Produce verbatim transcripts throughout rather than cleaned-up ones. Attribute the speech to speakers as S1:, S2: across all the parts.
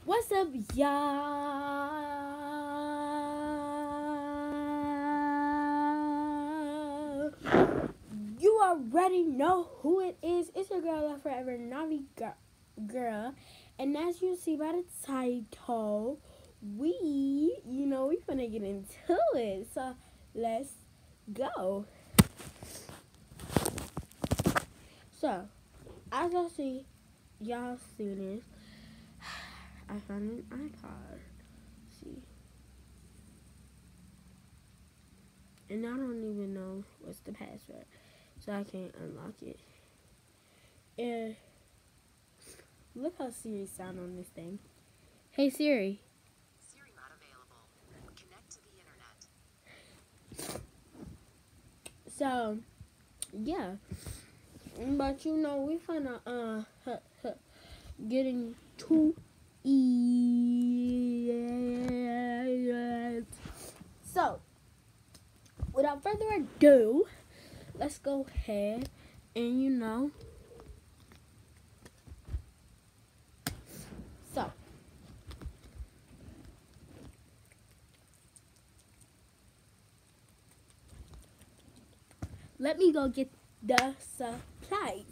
S1: What's up, y'all? You already know who it is. It's your girl, Love Forever, Navi girl. And as you see by the title, we, you know, we finna get into it. So let's go. So, as y'all see, y'all see this. I found an iPod. See. And I don't even know what's the password, so I can't unlock it. And look how Siri sound on this thing. Hey Siri.
S2: Siri not available. Connect to the internet.
S1: So, yeah. But you know, we finna uh get into it. So, without further ado, let's go ahead and you know. So, let me go get the supplies.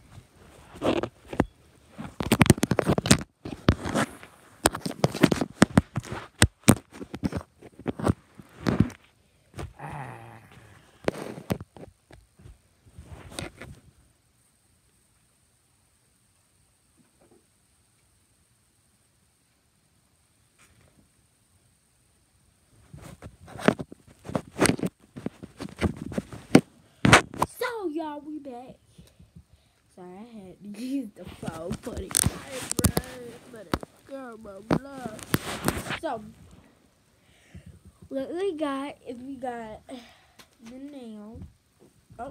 S1: So, y'all, we back. Sorry, I had to use the phone for the camera, but it's girl, blah, blah. So, what we got is we got the nail. Oh.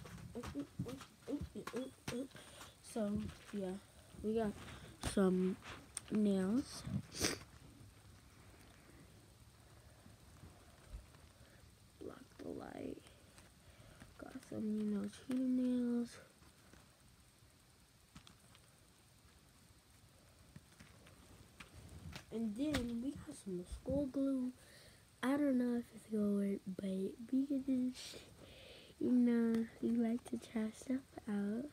S1: So, yeah, we got some nails. Block the light. Got some, you know, cheating nails. And then we got some school glue. I don't know if it's gonna work, but we can just, you know, we like to try stuff out.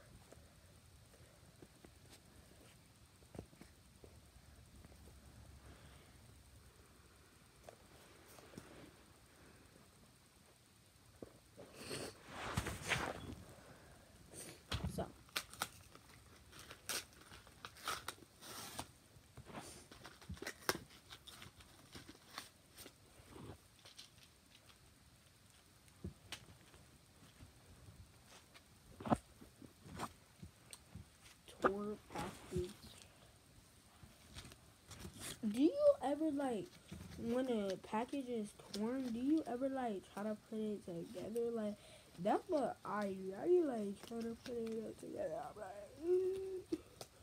S1: So, torn package. Do you ever like when a package is torn? Do you ever like try to put it together? Like that's what I do. I be like trying to put it together. I'm like,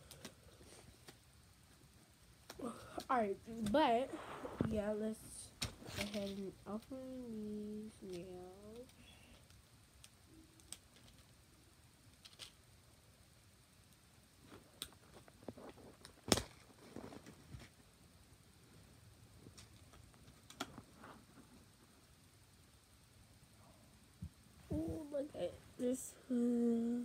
S1: alright, but yeah, let's go ahead and open these nails. Ooh, look at this. Uh,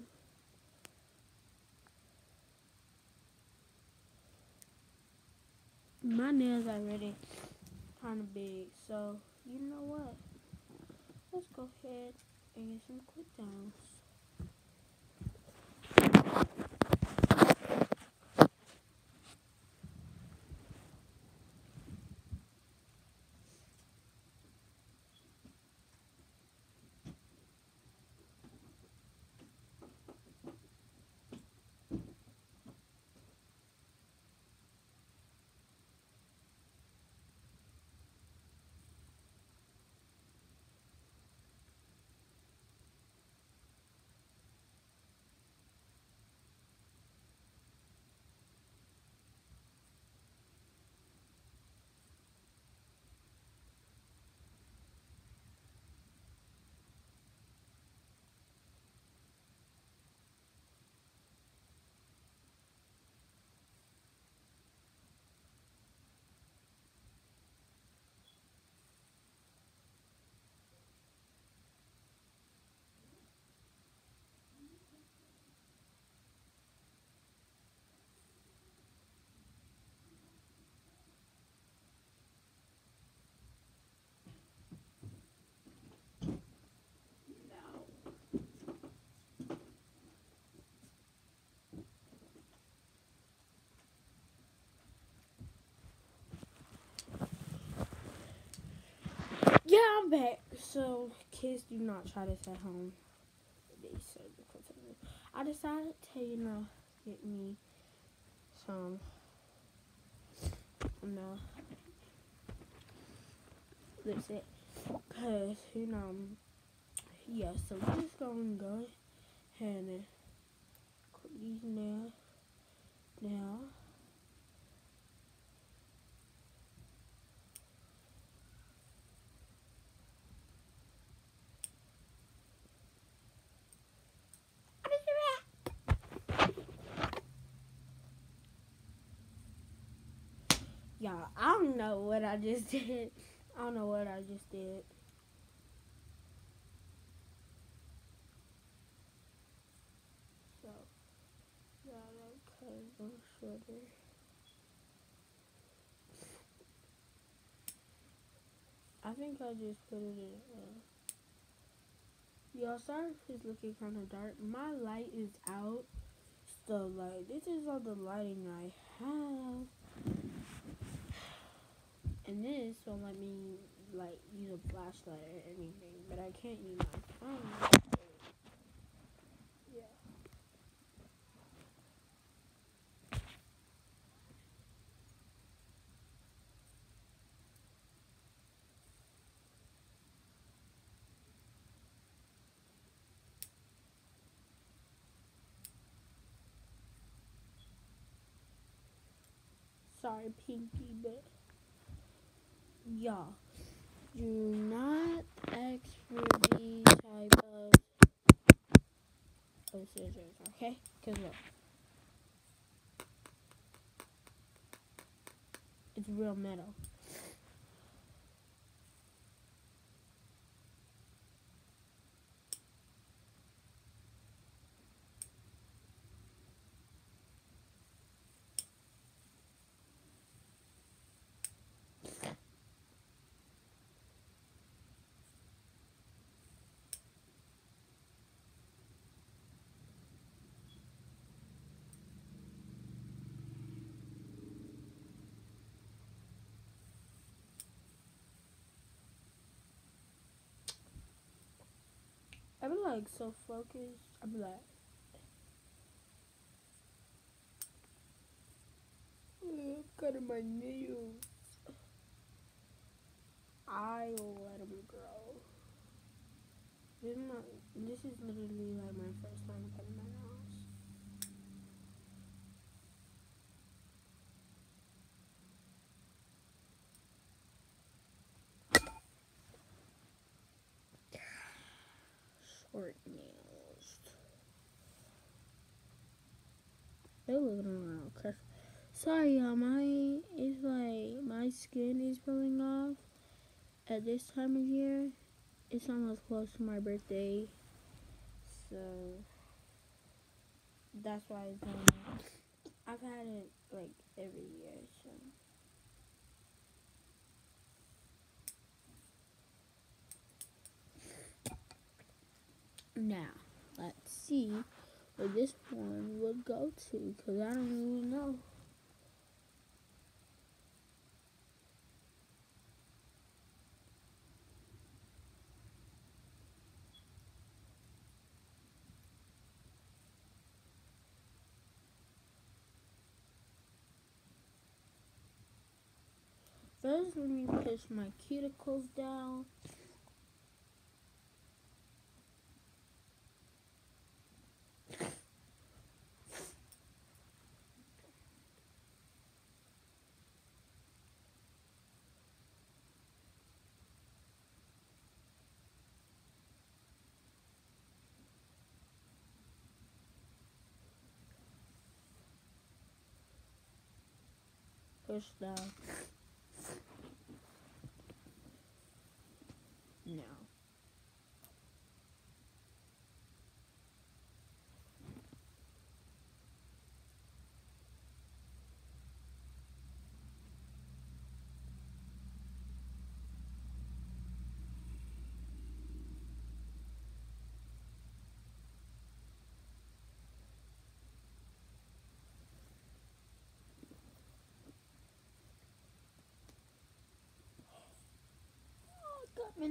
S1: my nails are already kind of big, so you know what? Let's go ahead and get some quick downs. Yeah, I'm back. So, kids, do not try this at home. They said because of it. I decided to, you know, get me some, you know, lipstick. Because, you know, yeah, so we're just going to go ahead and put these nails now. Y'all, I don't know what I just did. I don't know what I just did. So, yeah, that cut is a little shorter. I think I just put it in. Uh, Y'all, sorry if it's looking kind of dark. My light is out. So, like, this is all the lighting I have. And this won't let me, like, use a flashlight or anything. But I can't use my phone. Yeah. Sorry, Pinky, but y'all, do not ask for these type of, of scissors, okay? Because look, it's real metal. I be like so focused. I be like, I'm cutting my nails. I will let them grow. This is not. This is literally like my first time cutting my nails. Short nails. They're looking around. Cause sorry, y'all. My it's like my skin is peeling off at this time of year. It's almost close to my birthday, so that's why it's going on. I've had it like every year, so. Now, let's see where this one would go to, because I don't even know. First, let me push my cuticles down. Push down. Now. Oh, I got my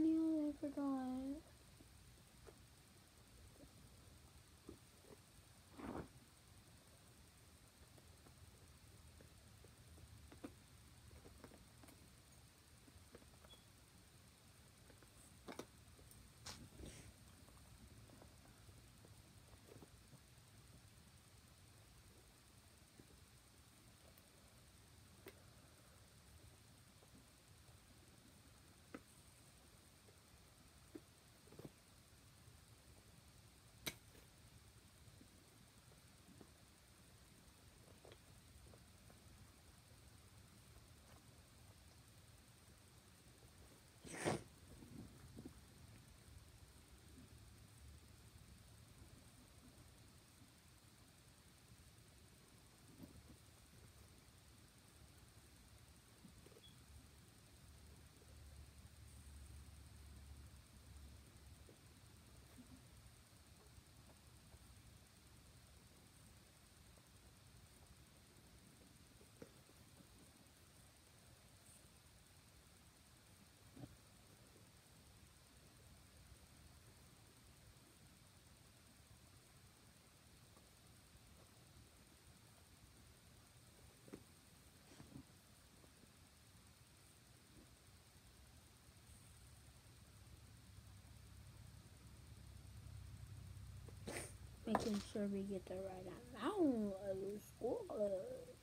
S1: making sure we get the right amount of score.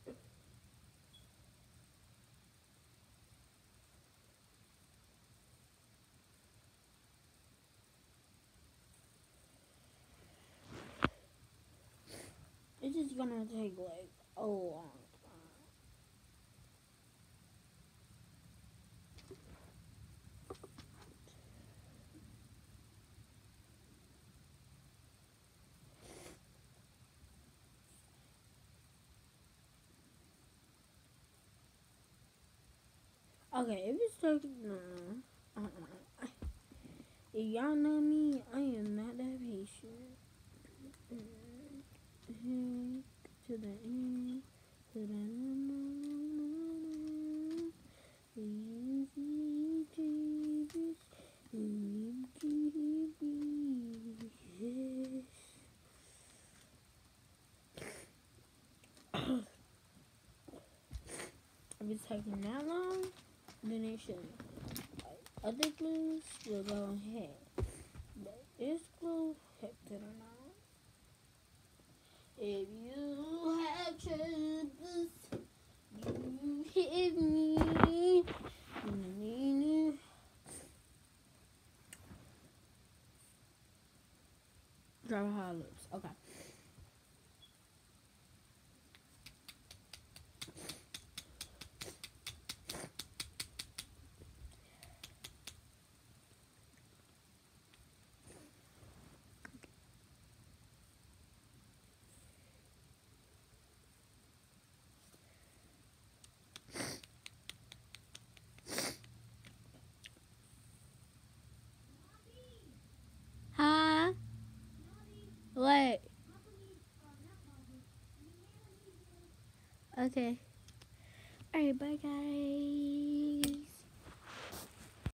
S1: It's just gonna take like a long time. Okay, if it's taking no, uh-uh. If y'all know me, I am not that patient. Mm, to the end, to the easy Jesus, if it's taking that long, then it shouldn't. Like, other glues will go ahead. But this glue kept it on. If you have troubles, you hit me. Drop how it looks. Okay. Huh? What? Okay. Alright, bye guys.